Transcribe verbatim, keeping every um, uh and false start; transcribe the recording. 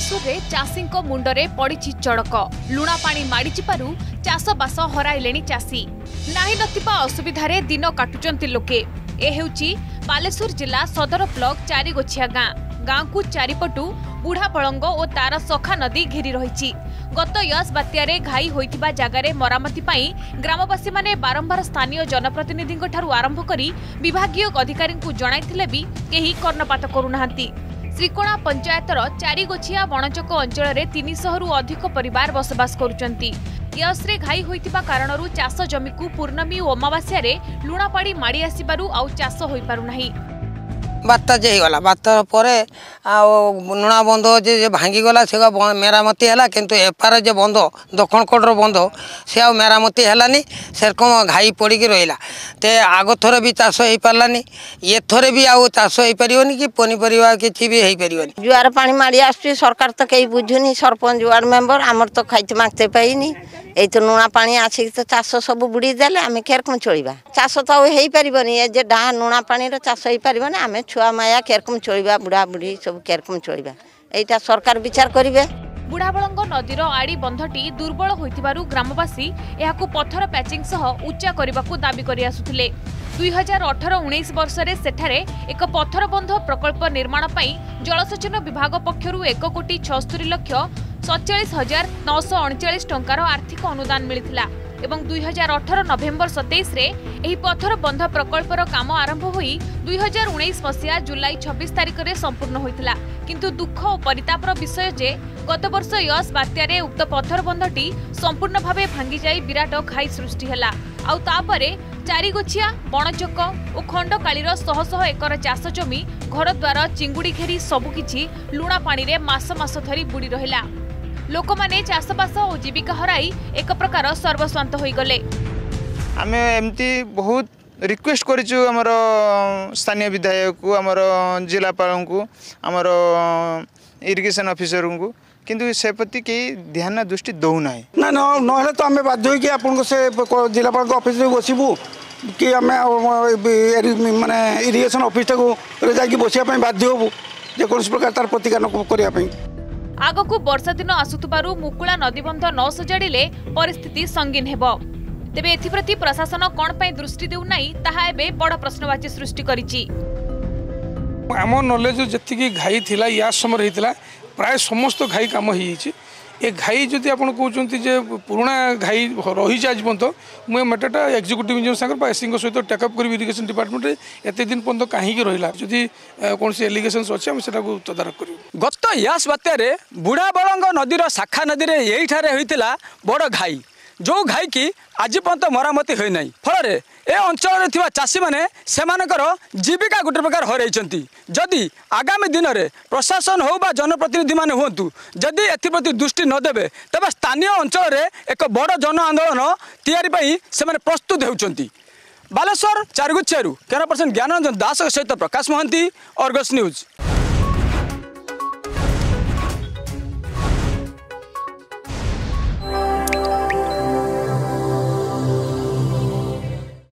बालेश्वर रे चाषी मुंडरे पड़ी चड़क लुणा पानी माड़ी चिपारु चाषबास हराइले चाषी नाही नथिबा असुविधारे दिन काटुचंती लोके। ए हेउची बालेश्वर जिला सदर ब्लॉक चारिगोछिया गाँ गाँ को चारिपटु बुढ़ा पलंग और तार सखा नदी घेरी रही। गत यस बात्यारे घाई होइतिबा जगारे मरामती पाई ग्रामवासी माने बारंबार स्थानीय जनप्रतिनिधि ठारू आरंभ करी विभागीय अधिकारी को जणाइथिले भी केही कर्णपात करूनाहांती। श्रीकोणा पंचायतर चारिगोछिया बणचक अंचल में तीन सौ रु अधिक परिवार बसवास करुचंती। यस्रे घाई होइतिबा कारणरू चाष जमी को पूर्णमी और अमावास्या रे लुणा पाड़ी माड़ी आसिबारु आउ चाष होई पारु नाही। बात्ता जे गला बात्ता परे आ लुणा बंध जे भांगीगला से मेरामती है किंतु एपार जे बंध दक्षिण कोटर बंध से आ मेरामती है सेरकम घाई पड़ी रहा ते आग थर भी चाष हो पारानी ये थरे भी आउ चाष हो पारनी कि पनीपरिया किसी भी हो पार। जुआर पानी माड़ी आसुची सरकार तो कहीं बुझुनी सरपंच वार्ड मेंबर आमर तो खाई मागते पाइनी ये तो लुणा पानी आसिक तो चाष सब बुड़ी देले आम केरकम चलवा चाष तो हो पारनी ये डा लुणा पानी चाष हो पार आम छुआ माया केरकम चलवा बुढ़ा बुढ़ी सब केरकम चलवा यहाँ सरकार विचार करेंगे। बुढ़ाबलंग नदीर आड़ी बंधटी दुर्बल होइतिबारु ग्रामवासी एहाकु पत्थर पैचिंग सह उच्चा करबाकू दाबी करि आसुथिले। दुई हजार अठर उन्नीस वर्ष रे सेठारे एक पत्थर बंध प्रकल्प निर्माण पई जलसेचन विभाग पक्षरु एक कोटी छस्तरी लक्ष सतचाश हजार नौश अड़चाश टंकार आर्थिक अनुदान मिलिथिला एवं दुई हजार अठर नवेम्बर सतैश रे एही पत्थर बंध प्रकल्पर काम आरंभ होई दुई हजार उन्नीस मसीहा जुलाई छब्बीस तारिख रे संपूर्ण होइथिला। किंतु दुख और परितापर विषय जे गत वर्ष यस बात्यारे उक्त पत्थर बंधटी संपूर्ण भावे भांगी जाई विराट घाई सृष्टि हैला। आउ तापरे चारिगोछिया बणचक और खंडकालीर शह शह एकर चाष जमी घरद्वार चिंगुड़ी घेरी सबुकिछि लुणा पानी रे मास मास धरी बुड़ी रहिला। लोक माने चाषबास और जीविका हराई एक प्रकार सर्वस्वांत होई गले। आमे एमती बहुत रिक्वेस्ट करिछु हमर स्थानीय विधायक को हमर जिलापाल को हमर इरिगेशन ऑफिसर को किंतु से प्रति के ध्यान दृष्टि दउ नाही ना न तो आम बाध्य होइके आपन से जिलापाल ऑफिस में बसिबू कि आम माने इरिगेशन ऑफिस को जाकि बसिया बाध्य होबू जे कोन प्रकार तार प्रतिकार करिया। आगकू वर्षा दिन आसुतबारु मुकुला नदीबंध न सजाड़िले परिस्थिति संगीन हेबो। तेबे एथिप्रति प्रशासन कोन पई दृष्टि देउ नाही ताहा एबे बड़ प्रश्नवाची सृष्टि करिछि। आम नॉलेज जति घाई थिला या समय रहितला प्राय समस्त घाई काम हो ए घाई जदि आप कहते जे पुराना घाई रही आज पर्यटन मुझे मैटरटा एक्जिक्यूटिव इंजीनियर सागर एससी सहित टेकअप कर इरिगेशन डिपार्टमेंट एत दिन पर्यटन कहीं रहा जदि कौन सी एलिगेशन अच्छे आम से तदारख कर। गत यास बात्यारे बुढ़ाबलंग नदीर शाखा नदी में यही होता बड़ घाई जो घाई की आज पर्यटन मरामती होना फल ए अंचल चाषी मैंने सेमानकर जीविका गोटे प्रकार हरई जदि आगामी दिन में प्रशासन हो बा जनप्रतिनिधि माने हुंतु जदि एप्रति दृष्टि नदेवे तेज स्थानीय अंचल में एक बड़ जन आंदोलन तैयारी से प्रस्तुत होती। बालेश्वर चारिगोछिया कैमरा पर्सन ज्ञानरंजन दास सहित प्रकाश महांती, अर्गस न्यूज।